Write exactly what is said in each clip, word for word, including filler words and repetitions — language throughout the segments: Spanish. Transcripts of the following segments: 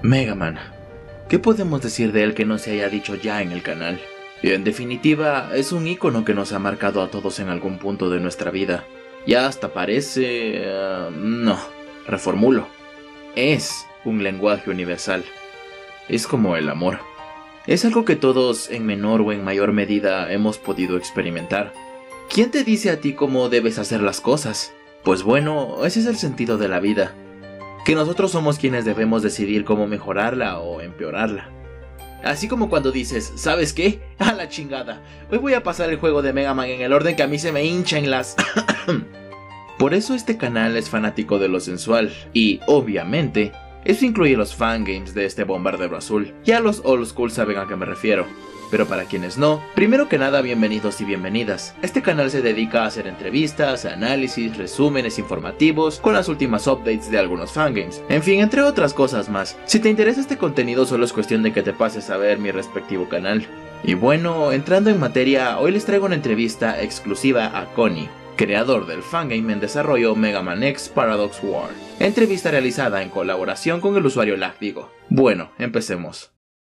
Mega Man. ¿Qué podemos decir de él que no se haya dicho ya en el canal? Y en definitiva, es un icono que nos ha marcado a todos en algún punto de nuestra vida. Ya hasta parece... Uh, no, reformulo. Es un lenguaje universal. Es como el amor. Es algo que todos, en menor o en mayor medida, hemos podido experimentar. ¿Quién te dice a ti cómo debes hacer las cosas? Pues bueno, ese es el sentido de la vida. Que nosotros somos quienes debemos decidir cómo mejorarla o empeorarla. Así como cuando dices, ¿sabes qué? ¡A la chingada! Hoy voy a pasar el juego de Mega Man en el orden que a mí se me hincha en las... Por eso este canal es fanático de lo sensual. Y, obviamente, eso incluye los fangames de este bombardero azul. Ya los old school saben a qué me refiero. Pero para quienes no, primero que nada bienvenidos y bienvenidas. Este canal se dedica a hacer entrevistas, análisis, resúmenes informativos con las últimas updates de algunos fangames. En fin, entre otras cosas más. Si te interesa este contenido solo es cuestión de que te pases a ver mi respectivo canal. Y bueno, entrando en materia, hoy les traigo una entrevista exclusiva a Connie, creador del fangame en desarrollo Mega Man X Paradox War. Entrevista realizada en colaboración con el usuario Lagdigo. Bueno, empecemos.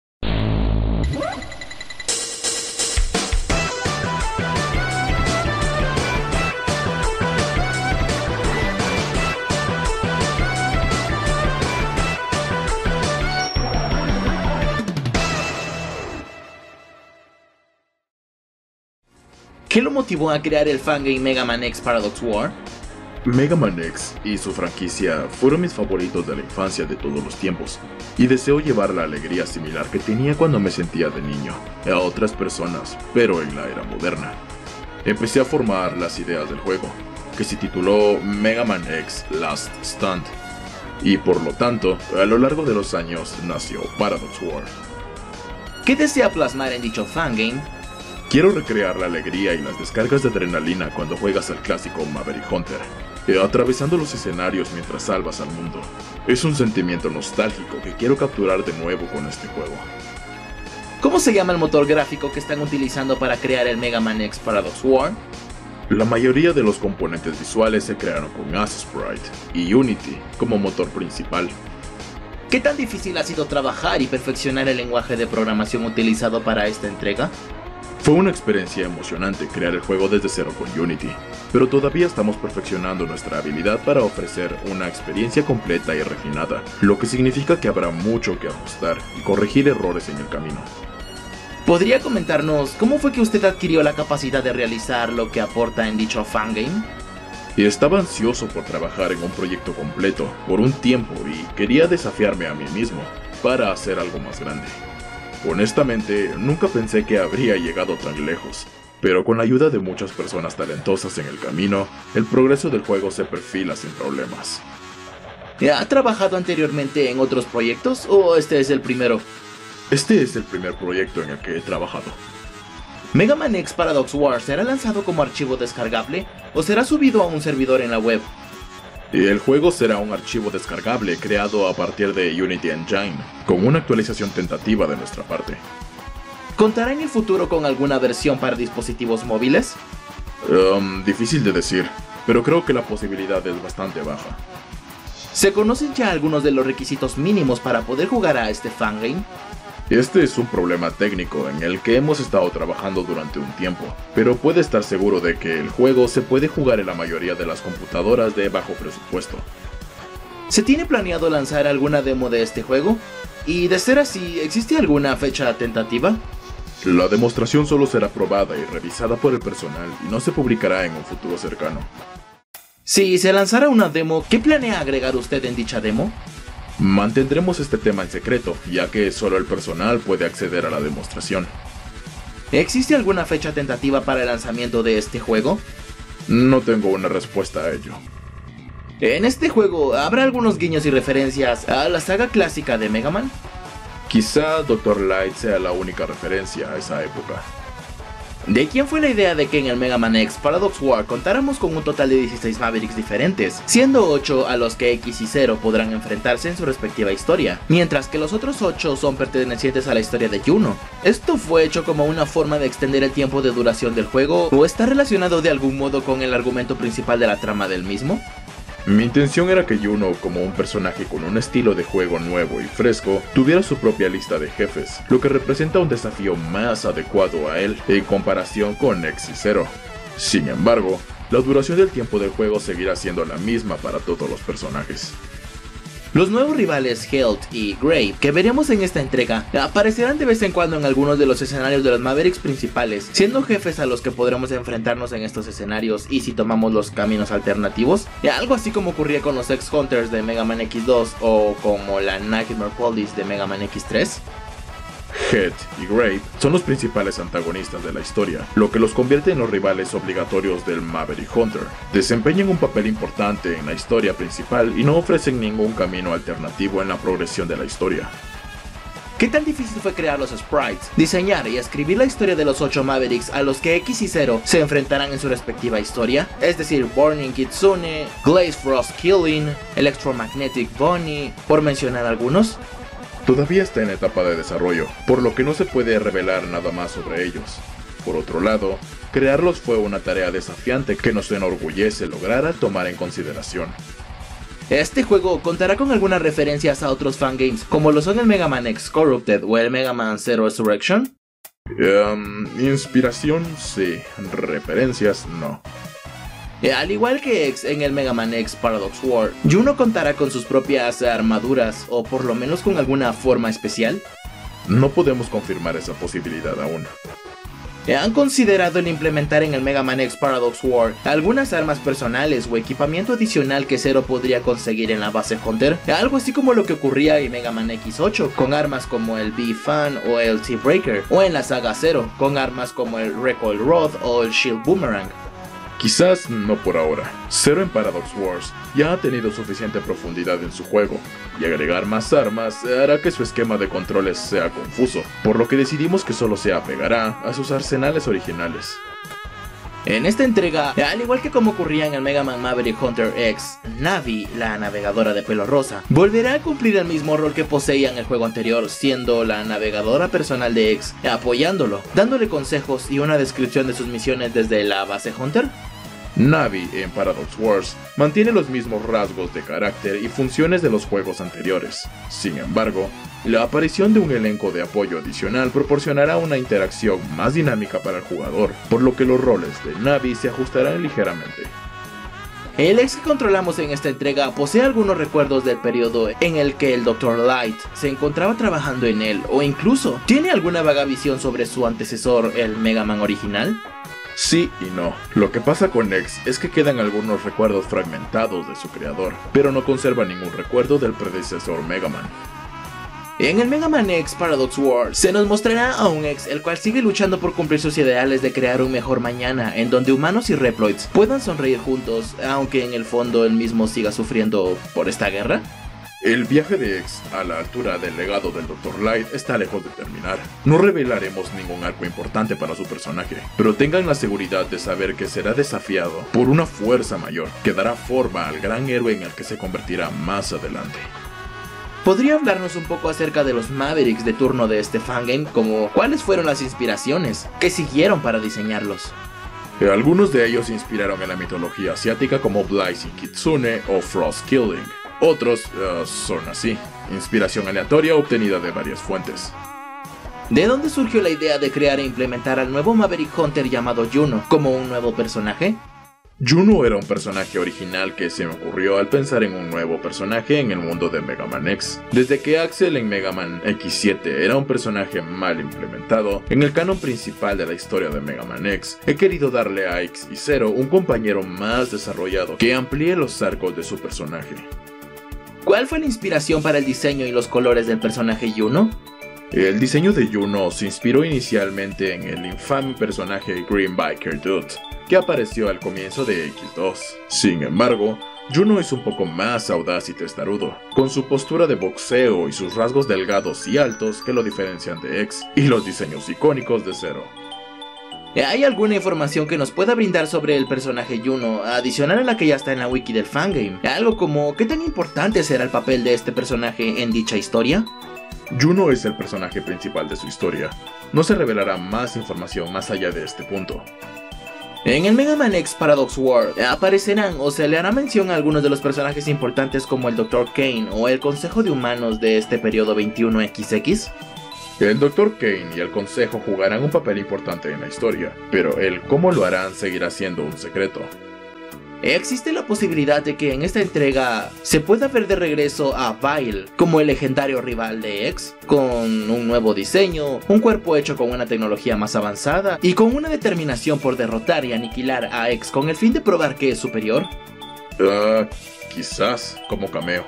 ¿Qué lo motivó a crear el fangame Mega Man X Paradox War? Mega Man X y su franquicia fueron mis favoritos de la infancia de todos los tiempos, y deseo llevar la alegría similar que tenía cuando me sentía de niño a otras personas, pero en la era moderna. Empecé a formar las ideas del juego, que se tituló Mega Man X Last Stand, y por lo tanto, a lo largo de los años nació Paradox War. ¿Qué desea plasmar en dicho fangame? Quiero recrear la alegría y las descargas de adrenalina cuando juegas al clásico Maverick Hunter, eh, atravesando los escenarios mientras salvas al mundo. Es un sentimiento nostálgico que quiero capturar de nuevo con este juego. ¿Cómo se llama el motor gráfico que están utilizando para crear el Mega Man X Paradox War? La mayoría de los componentes visuales se crearon con Asusprite y Unity como motor principal. ¿Qué tan difícil ha sido trabajar y perfeccionar el lenguaje de programación utilizado para esta entrega? Fue una experiencia emocionante crear el juego desde cero con Unity, pero todavía estamos perfeccionando nuestra habilidad para ofrecer una experiencia completa y refinada, lo que significa que habrá mucho que ajustar y corregir errores en el camino. ¿Podría comentarnos cómo fue que usted adquirió la capacidad de realizar lo que aporta en dicho fangame? Estaba ansioso por trabajar en un proyecto completo por un tiempo y quería desafiarme a mí mismo para hacer algo más grande. Honestamente, nunca pensé que habría llegado tan lejos, pero con la ayuda de muchas personas talentosas en el camino, el progreso del juego se perfila sin problemas. ¿Ha trabajado anteriormente en otros proyectos o este es el primero? Este es el primer proyecto en el que he trabajado. ¿Mega Man X Paradox War será lanzado como archivo descargable o será subido a un servidor en la web? El juego será un archivo descargable creado a partir de Unity Engine, con una actualización tentativa de nuestra parte. ¿Contará en el futuro con alguna versión para dispositivos móviles? Um, difícil de decir, pero creo que la posibilidad es bastante baja. ¿Se conocen ya algunos de los requisitos mínimos para poder jugar a este fangame? Este es un problema técnico en el que hemos estado trabajando durante un tiempo, pero puede estar seguro de que el juego se puede jugar en la mayoría de las computadoras de bajo presupuesto. ¿Se tiene planeado lanzar alguna demo de este juego? Y de ser así, ¿existe alguna fecha tentativa? La demostración solo será probada y revisada por el personal y no se publicará en un futuro cercano. Si se lanzara una demo, ¿qué planea agregar usted en dicha demo? Mantendremos este tema en secreto, ya que solo el personal puede acceder a la demostración. ¿Existe alguna fecha tentativa para el lanzamiento de este juego? No tengo una respuesta a ello. En este juego, ¿habrá algunos guiños y referencias a la saga clásica de Mega Man? Quizá doctor Light sea la única referencia a esa época. ¿De quién fue la idea de que en el Mega Man X Paradox War contáramos con un total de dieciséis Mavericks diferentes, siendo ocho a los que X y Zero podrán enfrentarse en su respectiva historia, mientras que los otros ocho son pertenecientes a la historia de Juno? ¿Esto fue hecho como una forma de extender el tiempo de duración del juego o está relacionado de algún modo con el argumento principal de la trama del mismo? Mi intención era que Juno, como un personaje con un estilo de juego nuevo y fresco, tuviera su propia lista de jefes, lo que representa un desafío más adecuado a él en comparación con X y Zero. Sin embargo, la duración del tiempo del juego seguirá siendo la misma para todos los personajes. Los nuevos rivales Health y Grave que veremos en esta entrega aparecerán de vez en cuando en algunos de los escenarios de los Mavericks principales, siendo jefes a los que podremos enfrentarnos en estos escenarios y si tomamos los caminos alternativos, algo así como ocurría con los X-Hunters de Mega Man X dos o como la Nightmare Police de Mega Man X tres. Head y Grave son los principales antagonistas de la historia, lo que los convierte en los rivales obligatorios del Maverick Hunter. Desempeñan un papel importante en la historia principal y no ofrecen ningún camino alternativo en la progresión de la historia. ¿Qué tan difícil fue crear los sprites, diseñar y escribir la historia de los ocho Mavericks a los que X y Zero se enfrentarán en su respectiva historia? Es decir, Burning Kitsune, Glaze Frost Killing, Electromagnetic Bunny, por mencionar algunos. Todavía está en etapa de desarrollo, por lo que no se puede revelar nada más sobre ellos. Por otro lado, crearlos fue una tarea desafiante que nos enorgullece lograr al tomar en consideración. Este juego contará con algunas referencias a otros fangames, como lo son el Mega Man X Corrupted o el Mega Man Zero Resurrection. Um, inspiración sí, referencias no. Al igual que X en el Mega Man X Paradox War, Juno contará con sus propias armaduras, o por lo menos con alguna forma especial. No podemos confirmar esa posibilidad aún. ¿Han considerado el implementar en el Mega Man X Paradox War algunas armas personales o equipamiento adicional que Zero podría conseguir en la base Hunter? Algo así como lo que ocurría en Mega Man X ocho, con armas como el B-Fan o el T-Breaker, o en la saga Zero, con armas como el Recoil Rod o el Shield Boomerang. Quizás no por ahora. Zero en Paradox Wars ya ha tenido suficiente profundidad en su juego, y agregar más armas hará que su esquema de controles sea confuso, por lo que decidimos que solo se apegará a sus arsenales originales. En esta entrega, al igual que como ocurría en el Mega Man Maverick Hunter X, Navi, la navegadora de pelo rosa, volverá a cumplir el mismo rol que poseía en el juego anterior, siendo la navegadora personal de X, apoyándolo, dándole consejos y una descripción de sus misiones desde la base Hunter. Navi en Paradox Wars mantiene los mismos rasgos de carácter y funciones de los juegos anteriores. Sin embargo, la aparición de un elenco de apoyo adicional proporcionará una interacción más dinámica para el jugador, por lo que los roles de Navi se ajustarán ligeramente. El X que controlamos en esta entrega posee algunos recuerdos del periodo en el que el doctor Light se encontraba trabajando en él, o incluso tiene alguna vaga visión sobre su antecesor, el Mega Man original. Sí y no. Lo que pasa con X es que quedan algunos recuerdos fragmentados de su creador, pero no conserva ningún recuerdo del predecesor Mega Man. En el Mega Man X Paradox War se nos mostrará a un X el cual sigue luchando por cumplir sus ideales de crear un mejor mañana, en donde humanos y Reploids puedan sonreír juntos, aunque en el fondo él mismo siga sufriendo por esta guerra. El viaje de X a la altura del legado del doctor Light está lejos de terminar. No revelaremos ningún arco importante para su personaje, pero tengan la seguridad de saber que será desafiado por una fuerza mayor que dará forma al gran héroe en el que se convertirá más adelante. ¿Podría hablarnos un poco acerca de los Mavericks de turno de este fangame, como cuáles fueron las inspiraciones que siguieron para diseñarlos? Algunos de ellos se inspiraron en la mitología asiática como Blazing Kitsune o Frost Killing. Otros uh, son así, inspiración aleatoria obtenida de varias fuentes. ¿De dónde surgió la idea de crear e implementar al nuevo Maverick Hunter llamado Juno como un nuevo personaje? Juno era un personaje original que se me ocurrió al pensar en un nuevo personaje en el mundo de Mega Man X. Desde que Axel en Mega Man X siete era un personaje mal implementado en el canon principal de la historia de Mega Man X, he querido darle a X y Zero un compañero más desarrollado que amplíe los arcos de su personaje. ¿Cuál fue la inspiración para el diseño y los colores del personaje Juno? El diseño de Juno se inspiró inicialmente en el infame personaje Green Biker Dude, que apareció al comienzo de X dos. Sin embargo, Juno es un poco más audaz y testarudo, con su postura de boxeo y sus rasgos delgados y altos que lo diferencian de X, y los diseños icónicos de Zero. ¿Hay alguna información que nos pueda brindar sobre el personaje Juno, adicional a la que ya está en la wiki del fangame? Algo como, ¿qué tan importante será el papel de este personaje en dicha historia? Juno es el personaje principal de su historia. No se revelará más información más allá de este punto. En el Mega Man X Paradox War aparecerán o se le hará mención a algunos de los personajes importantes como el doctor Kane o el Consejo de Humanos de este periodo veintiuno equis equis. El doctor Kane y el Consejo jugarán un papel importante en la historia, pero el cómo lo harán seguirá siendo un secreto. Existe la posibilidad de que en esta entrega se pueda ver de regreso a Vile como el legendario rival de X, con un nuevo diseño, un cuerpo hecho con una tecnología más avanzada y con una determinación por derrotar y aniquilar a X con el fin de probar que es superior. Uh, quizás como cameo.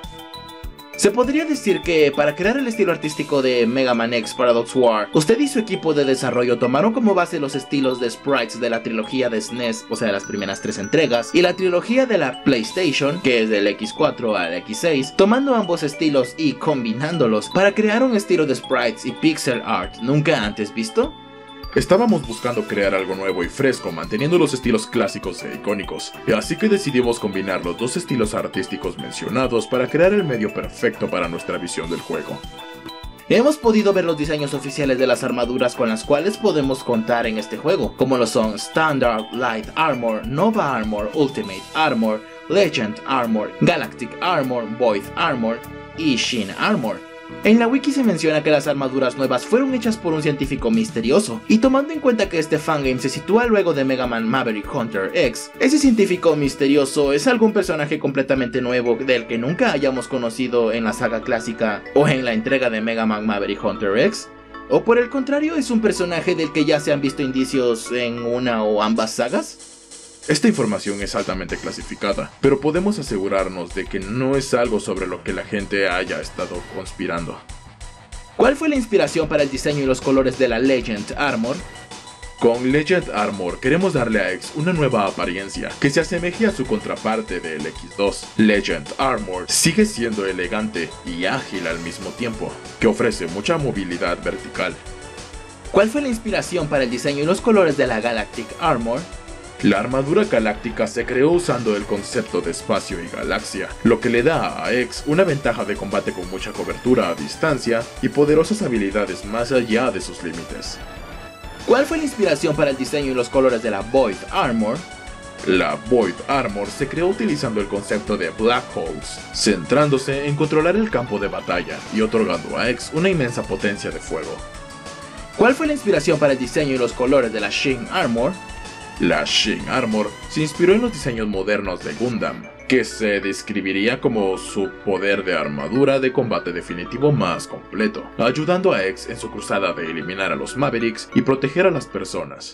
Se podría decir que para crear el estilo artístico de Mega Man X Paradox War, usted y su equipo de desarrollo tomaron como base los estilos de sprites de la trilogía de S N E S, o sea las primeras tres entregas, y la trilogía de la PlayStation, que es del equis cuatro al equis seis, tomando ambos estilos y combinándolos para crear un estilo de sprites y pixel art nunca antes visto. Estábamos buscando crear algo nuevo y fresco, manteniendo los estilos clásicos e icónicos, así que decidimos combinar los dos estilos artísticos mencionados para crear el medio perfecto para nuestra visión del juego. Hemos podido ver los diseños oficiales de las armaduras con las cuales podemos contar en este juego, como lo son Standard Light Armor, Nova Armor, Ultimate Armor, Legend Armor, Galactic Armor, Void Armor y Shin Armor. En la wiki se menciona que las armaduras nuevas fueron hechas por un científico misterioso, y tomando en cuenta que este fangame se sitúa luego de Mega Man Maverick Hunter X, ese científico misterioso es algún personaje completamente nuevo del que nunca hayamos conocido en la saga clásica o en la entrega de Mega Man Maverick Hunter X, o por el contrario es un personaje del que ya se han visto indicios en una o ambas sagas. Esta información es altamente clasificada, pero podemos asegurarnos de que no es algo sobre lo que la gente haya estado conspirando. ¿Cuál fue la inspiración para el diseño y los colores de la Legend Armor? Con Legend Armor queremos darle a X una nueva apariencia que se asemeje a su contraparte del equis dos. Legend Armor sigue siendo elegante y ágil al mismo tiempo, que ofrece mucha movilidad vertical. ¿Cuál fue la inspiración para el diseño y los colores de la Galactic Armor? La armadura galáctica se creó usando el concepto de espacio y galaxia, lo que le da a X una ventaja de combate con mucha cobertura a distancia y poderosas habilidades más allá de sus límites. ¿Cuál fue la inspiración para el diseño y los colores de la Void Armor? La Void Armor se creó utilizando el concepto de Black Holes, centrándose en controlar el campo de batalla y otorgando a X una inmensa potencia de fuego. ¿Cuál fue la inspiración para el diseño y los colores de la Shin Armor? La Shin Armor se inspiró en los diseños modernos de Gundam, que se describiría como su poder de armadura de combate definitivo más completo, ayudando a X en su cruzada de eliminar a los Mavericks y proteger a las personas.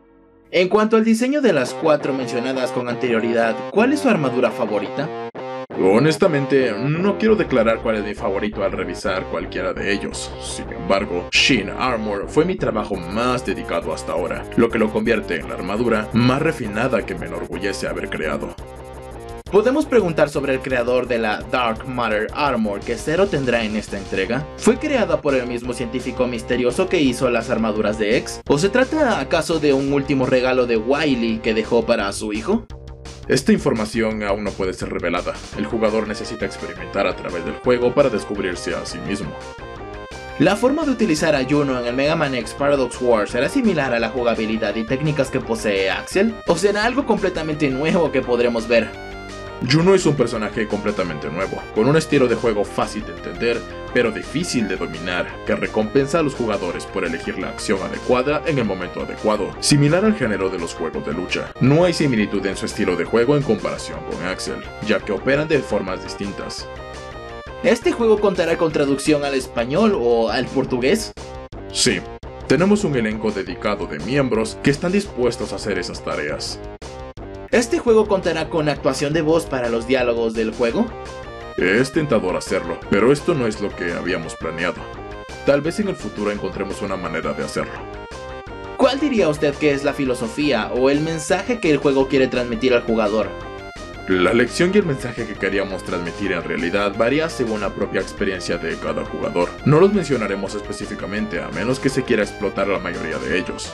En cuanto al diseño de las cuatro mencionadas con anterioridad, ¿cuál es su armadura favorita? Honestamente, no quiero declarar cuál es mi favorito al revisar cualquiera de ellos. Sin embargo, Shin Armor fue mi trabajo más dedicado hasta ahora, lo que lo convierte en la armadura más refinada que me enorgullece haber creado. Podemos preguntar sobre el creador de la Dark Matter Armor que Zero tendrá en esta entrega. ¿Fue creada por el mismo científico misterioso que hizo las armaduras de X? ¿O se trata acaso de un último regalo de Wily que dejó para su hijo? Esta información aún no puede ser revelada. El jugador necesita experimentar a través del juego para descubrirse a sí mismo. ¿La forma de utilizar a Juno en el Mega Man X Paradox War será similar a la jugabilidad y técnicas que posee Axel? ¿O será algo completamente nuevo que podremos ver? Juno es un personaje completamente nuevo, con un estilo de juego fácil de entender, pero difícil de dominar, que recompensa a los jugadores por elegir la acción adecuada en el momento adecuado, similar al género de los juegos de lucha. No hay similitud en su estilo de juego en comparación con Axel, ya que operan de formas distintas. ¿Este juego contará con traducción al español o al portugués? Sí, tenemos un elenco dedicado de miembros que están dispuestos a hacer esas tareas. ¿Este juego contará con actuación de voz para los diálogos del juego? Es tentador hacerlo, pero esto no es lo que habíamos planeado. Tal vez en el futuro encontremos una manera de hacerlo. ¿Cuál diría usted que es la filosofía o el mensaje que el juego quiere transmitir al jugador? La lección y el mensaje que queríamos transmitir en realidad varía según la propia experiencia de cada jugador. No los mencionaremos específicamente a menos que se quiera explotar la mayoría de ellos.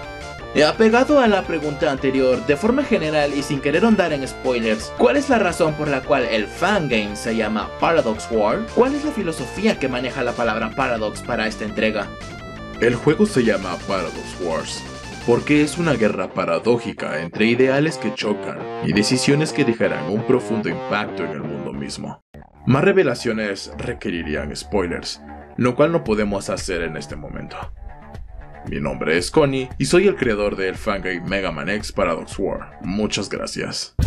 Apegado a la pregunta anterior, de forma general y sin querer ahondar en spoilers, ¿cuál es la razón por la cual el fangame se llama Paradox War? ¿Cuál es la filosofía que maneja la palabra Paradox para esta entrega? El juego se llama Paradox Wars, porque es una guerra paradójica entre ideales que chocan y decisiones que dejarán un profundo impacto en el mundo mismo. Más revelaciones requerirían spoilers, lo cual no podemos hacer en este momento. Mi nombre es Connie y soy el creador del fangame Mega Man X Paradox War. Muchas gracias.